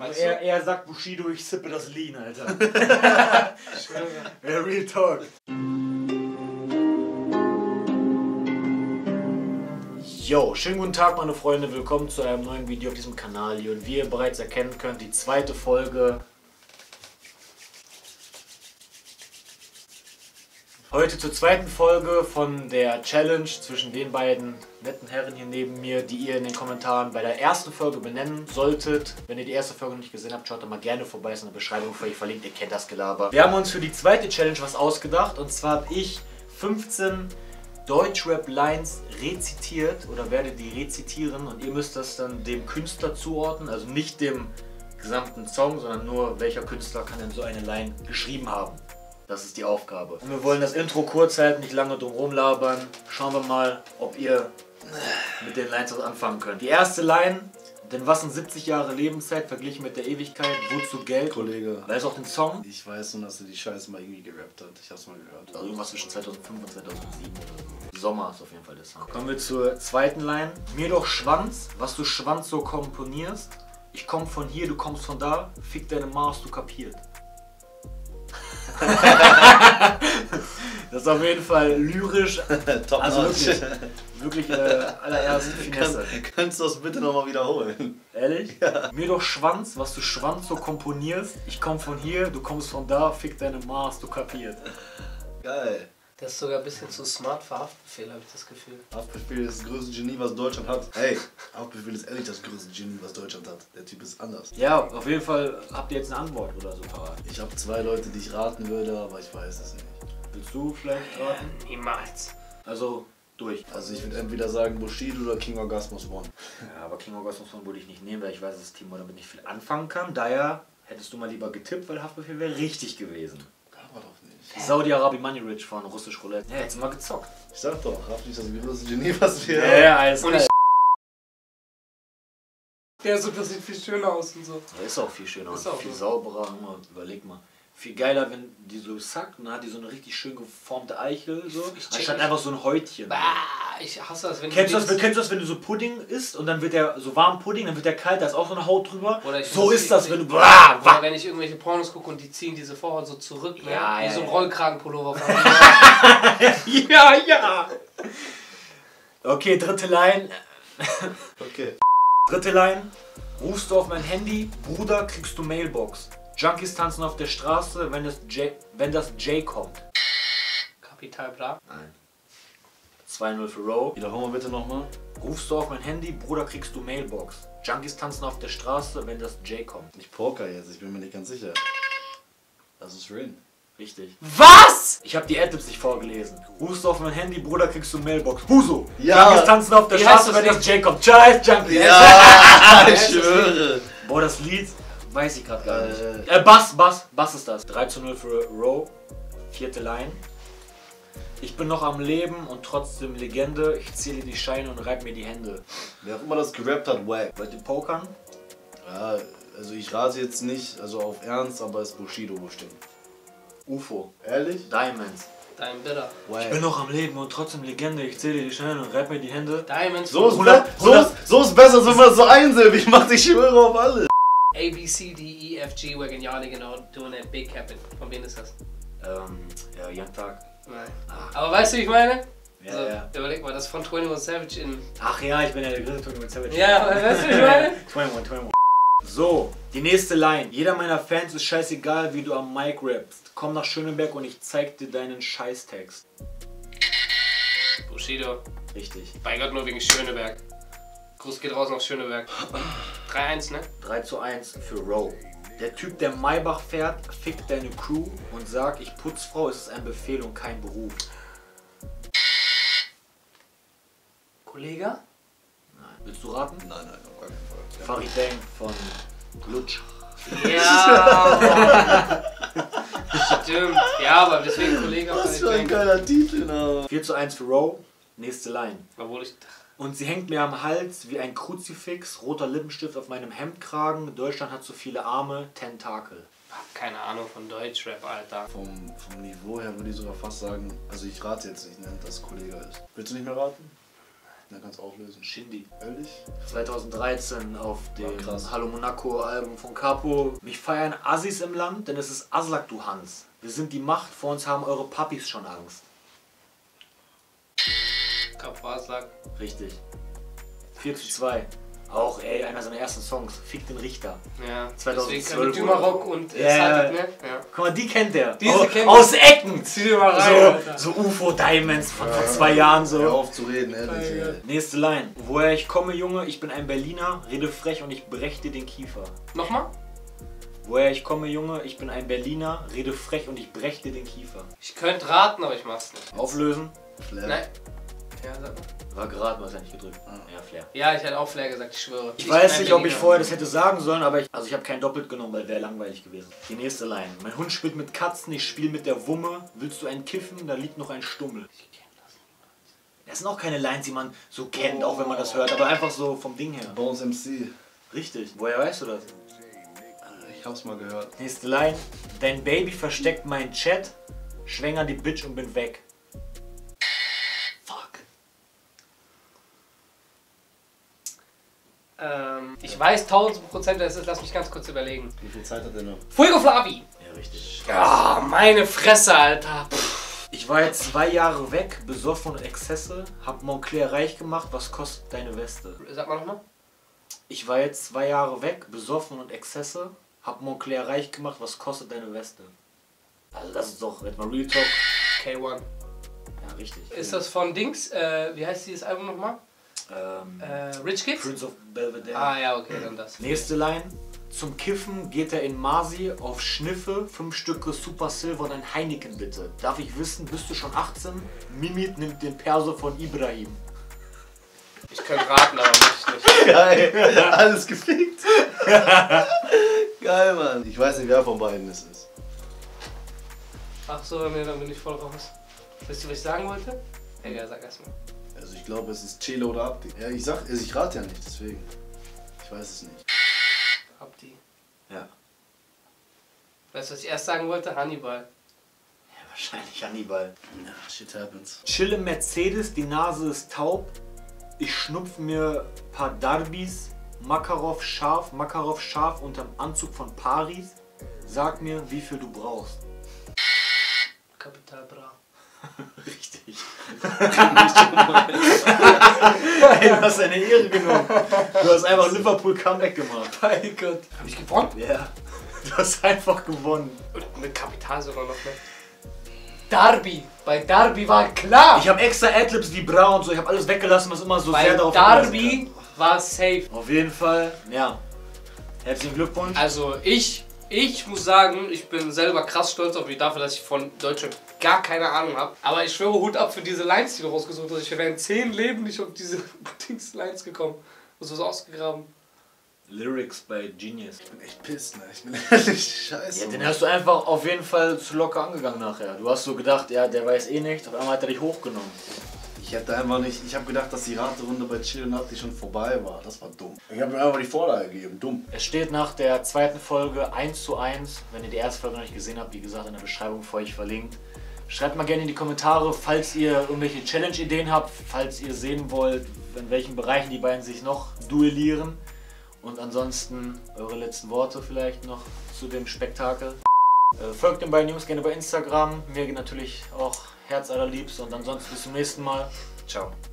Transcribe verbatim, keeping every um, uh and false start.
Also er, er sagt Bushido, ich sippe das Lean, Alter. Ja, real talk. Yo, schönen guten Tag meine Freunde, willkommen zu einem neuen Video auf diesem Kanal hier. Und wie ihr bereits erkennen könnt, die zweite Folge. Heute zur zweiten Folge von der Challenge zwischen den beiden netten Herren hier neben mir, die ihr in den Kommentaren bei der ersten Folge benennen solltet. Wenn ihr die erste Folge noch nicht gesehen habt, schaut da mal gerne vorbei, ist in der Beschreibung für euch verlinkt, ihr kennt das Gelaber. Wir haben uns für die zweite Challenge was ausgedacht und zwar habe ich fünfzehn Deutschrap-Lines rezitiert oder werde die rezitieren und ihr müsst das dann dem Künstler zuordnen, also nicht dem gesamten Song, sondern nur welcher Künstler kann denn so eine Line geschrieben haben. Das ist die Aufgabe. Und wir wollen das Intro kurz halten, nicht lange drum rumlabern. Schauen wir mal, ob ihr mit den Lines was anfangen könnt. Die erste Line, denn was sind siebzig Jahre Lebenszeit verglichen mit der Ewigkeit? Wozu Geld? Kollege. Weißt du auch den Song? Ich weiß nur, dass er die Scheiße mal irgendwie gerappt hat. Ich hab's mal gehört. Also irgendwas zwischen zweitausendfünf und zweitausendsieben oder so. Sommer ist auf jeden Fall der Song. Kommen wir zur zweiten Line. Mir doch Schwanz, was du Schwanz so komponierst. Ich komm von hier, du kommst von da. Fick deine Maus, du kapiert. Das ist auf jeden Fall lyrisch, Top also wirklich, wirklich äh, allererste Finesse. Kann, kannst du das bitte nochmal wiederholen? Ehrlich? Ja. Mir doch Schwanz, was du Schwanz so komponierst. Ich komm von hier, du kommst von da, fick deine Maß, du kapiert. Geil. Das ist sogar ein bisschen zu smart für Haftbefehl, habe ich das Gefühl. Haftbefehl ist das größte Genie, was Deutschland hat. Hey, Haftbefehl ist ehrlich das größte Genie, was Deutschland hat. Der Typ ist anders. Ja, auf jeden Fall habt ihr jetzt eine Antwort oder so parat. Ich habe zwei Leute, die ich raten würde, aber ich weiß es nicht. Willst du vielleicht raten? Niemals. Also, durch. Also ich würde entweder sagen Bushido oder King Orgasmus One. Ja, aber King Orgasmus würde ich nicht nehmen, weil ich weiß, dass Timo damit nicht viel anfangen kann. Daher hättest du mal lieber getippt, weil Haftbefehl wäre richtig gewesen. Aber doch nicht. Saudi-Arabi Money Rich von Russisch Roulette. Ja, jetzt mal gezockt. Ich sag doch, Haft ist das größte Genie, was wir Ja, ja, alles klar. Ja, so, das sieht viel schöner aus und so. Ja, ist auch viel schöner Ist und auch viel so. sauberer. Mal, überleg mal. Viel geiler, wenn die so sackt und dann hat die so eine richtig schön geformte Eichel. So. Ich check Anstatt nicht. einfach so ein Häutchen. Bah, ich hasse das, wenn Kennst du, du das, kennst du das, wenn du so Pudding isst und dann wird der so warm Pudding, dann wird der kalt, da ist auch so eine Haut drüber. Oder ich So find ist das das, wenn du... Oder wenn ich irgendwelche Pornos gucke und die ziehen diese Vorhaut so zurück, ne? Ja, Wie ja, so ein ja. Rollkragenpullover. Ja, ja! Okay, dritte Line. Okay. Dritte Line. Rufst du auf mein Handy, Bruder, kriegst du Mailbox. Junkies tanzen auf der Straße, wenn das J, wenn das J kommt. Kapital Bra. Nein. zwei null für Row. Wiederholen wir bitte nochmal. Rufst du auf mein Handy, Bruder, kriegst du Mailbox. Junkies tanzen auf der Straße, wenn das J kommt. Ich poker jetzt, ich bin mir nicht ganz sicher. Das ist Rin. Richtig. Was? Ich habe die Adlibs nicht vorgelesen. Rufst du auf mein Handy, Bruder, kriegst du Mailbox. Huso. Ja. Junkies tanzen auf der Wie heißt Straße, das wenn das J kommt. Scheiß Junkies. Ja, ich schwöre. Boah, das Lied weiß ich gerade gar nicht. Äh. Äh, Bass, Bass, Bass ist das. drei zu null für Row. Vierte Line. Ich bin noch am Leben und trotzdem Legende. Ich zähle die Scheine und reib mir die Hände. Wer auch immer das gerappt hat, wack. Wollt ihr pokern? Ja, also ich rate jetzt nicht, also auf Ernst, aber es ist Bushido bestimmt. U F O. Ehrlich? Diamonds. Dein Bitter. Wack. Ich bin noch am Leben und trotzdem Legende. Ich zähle die Scheine und reib mir die Hände. Diamonds. So ist, hundert, be so, ist, so ist besser, als wenn man das so einsilbig macht, ich schwöre auf alles. A, B, C, D, E, F, G, Wagon, ja, genau, doing that big happen. Von wem ist das? Ähm, ja, Young Thug. Nein. Ah. Aber weißt du, wie ich meine? Ja, so, ja. Überleg mal, das ist von einundzwanzig Savage in... Ach ja, ich bin ja der größte Tony Savage. Ja, weißt du, wie ich meine? einundzwanzig, einundzwanzig. So, die nächste Line. Jeder meiner Fans ist scheißegal, wie du am Mic rappst. Komm nach Schöneberg und ich zeig dir deinen Scheißtext. Bushido. Richtig. Bei Gott, nur wegen Schöneberg. Gruß geht raus nach Schöneberg. drei eins, ne? drei zu eins für Row. Der Typ, der Maybach fährt, fickt deine Crew und sagt, ich Putzfrau, ist es ein Befehl und kein Beruf. Kollege? Nein. Willst du raten? Nein, nein, auf gar keinen Fall. Farid Bang von Lutsch. Ja! Stimmt. Ja, aber deswegen Kollege. Was für ein geiler Titel, na. vier zu eins für Row. Nächste Line. Obwohl ich... Und sie hängt mir am Hals wie ein Kruzifix, roter Lippenstift auf meinem Hemdkragen. Deutschland hat so viele Arme, Tentakel. Hab keine Ahnung von Deutschrap, Alter. Vom, vom Niveau her würde ich sogar fast sagen, also ich rate jetzt nicht, ne, dass es Kollege ist. Willst du nicht mehr raten? Na, kannst du auflösen. Shindy. Ehrlich? zweitausenddreizehn auf dem krass. Hallo Monaco Album von Capo. Mich feiern Assis im Land, denn es ist Aslak, du Hans. Wir sind die Macht, vor uns haben eure Papis schon Angst. Capo Aslak. Richtig. vier zu zwei. Auch, ey, einer seiner ersten Songs. Fick den Richter. Ja, zweitausendzwölf deswegen kann Dümarock und äh, Ja. Sadik, ne? Ja. Guck mal, die kennt der. Diese Au- kennt Aus Ecken. Zieh dir mal rein, Alter. So, so U F O Diamonds von vor zwei Jahren so. Hör auf zu reden, ehrlich. Ja, ja. Ey. Nächste Line. Woher ich komme, Junge, ich bin ein Berliner, rede frech und ich brech dir den Kiefer. Nochmal? Woher ich komme, Junge, ich bin ein Berliner, rede frech und ich brech dir den Kiefer. Ich könnte raten, aber ich mach's nicht. Auflösen. Flair. Nein. Ja, sag mal. War gerade, du hast ja nicht gedrückt. Ah. Ja, Flair. Ja, ich hätte auch Flair gesagt, ich schwöre. Ich bin weiß ein nicht, ob ich Berliner. vorher das hätte sagen sollen, aber ich, also ich habe kein Doppelt genommen, weil wäre langweilig gewesen. Die nächste Line. Mein Hund spielt mit Katzen, ich spiele mit der Wumme. Willst du einen kiffen, da liegt noch ein Stummel. Das sind auch keine Lines, die man so kennt, auch wenn man das hört, aber einfach so vom Ding her. Bones M C. Richtig. Woher weißt du das? Ich hab's mal gehört. Nächste Line. Dein Baby versteckt meinen Chat, schwänger die Bitch und bin weg. Fuck. Ähm, ich weiß tausend Prozent, das ist, lass mich ganz kurz überlegen. Wie viel Zeit hat der noch? Fuego Flavi! Ja, richtig. Ah, meine Fresse, Alter. Pff. Ich war jetzt zwei Jahre weg, besoffen und Exzesse, hab Montclair reich gemacht, was kostet deine Weste? Sag mal nochmal. Ich war jetzt zwei Jahre weg, besoffen und Exzesse, hab Montclair reich gemacht, was kostet deine Weste? Also das ist doch, jetzt mal Real Talk. K eins. Ja, richtig. Ist das von Dings, äh, wie heißt dieses Album nochmal? Ähm, Äh, Rich Kids? Prince of Belvedere. Ah ja, okay, dann das. Nächste Line. Zum Kiffen geht er in Masi auf Schniffe, fünf Stücke Super Silver und ein Heineken bitte. Darf ich wissen, bist du schon achtzehn? Mimit nimmt den Perso von Ibrahim. Ich könnte raten, aber möchte ich nicht. Geil. Alles gefickt. Geil, Mann. Ich weiß nicht, wer von beiden es ist. Ach so, nee, dann bin ich voll raus. Wisst ihr, was ich sagen wollte? Egal, sag erstmal. Also ich glaube, es ist Chelo oder Abdi. Ja, ich sag, also ich rate ja nicht, deswegen. Ich weiß es nicht. Abdi. Ja. Weißt du, was ich erst sagen wollte? Hannibal. Ja, wahrscheinlich Hannibal. Ja, shit happens. Chill im Mercedes, die Nase ist taub. Ich schnupf mir paar Darbis. Makarov scharf, Makarov scharf unterm Anzug von Paris. Sag mir, wie viel du brauchst. Kapital Bra. Richtig. Ey, du hast eine Ehre genommen. Du hast einfach Liverpool Comeback gemacht. Mein Gott. Hab ich gewonnen? Ja. Du hast einfach gewonnen. Und mit Kapital sogar noch, ne? Darby. Bei Darby war klar. Ich habe extra Adlibs wie Bra und so. Ich habe alles weggelassen, was immer so Bei sehr darauf Darby war safe. Auf jeden Fall, ja. Herzlichen Glückwunsch. Also ich, ich muss sagen, ich bin selber krass stolz auf mich dafür, dass ich von Deutschrap gar keine Ahnung habe. Aber ich schwöre Hut ab für diese Lines, die du rausgesucht hast. Ich wäre in zehn Leben nicht auf diese Dings Lines gekommen. Du hast was ausgegraben. Lyrics bei Genius. Ich bin echt pissed, ne? Ich bin ehrlich scheiße. Ja, den Mann. hast du einfach auf jeden Fall zu locker angegangen nachher. Du hast so gedacht, ja, der weiß eh nicht. Auf einmal hat er dich hochgenommen. Ich hätte einfach nicht, ich habe gedacht, dass die Raterunde bei Chill und Abdi schon vorbei war. Das war dumm. Ich habe mir einfach die Vorlage gegeben. Dumm. Es steht nach der zweiten Folge eins zu eins. Wenn ihr die erste Folge noch nicht gesehen habt, wie gesagt, in der Beschreibung für euch verlinkt. Schreibt mal gerne in die Kommentare, falls ihr irgendwelche Challenge-Ideen habt, falls ihr sehen wollt, in welchen Bereichen die beiden sich noch duellieren. Und ansonsten eure letzten Worte vielleicht noch zu dem Spektakel. Äh, folgt den beiden Jungs gerne bei Instagram. Mir natürlich auch Herz allerliebst. Und ansonsten bis zum nächsten Mal. Ciao.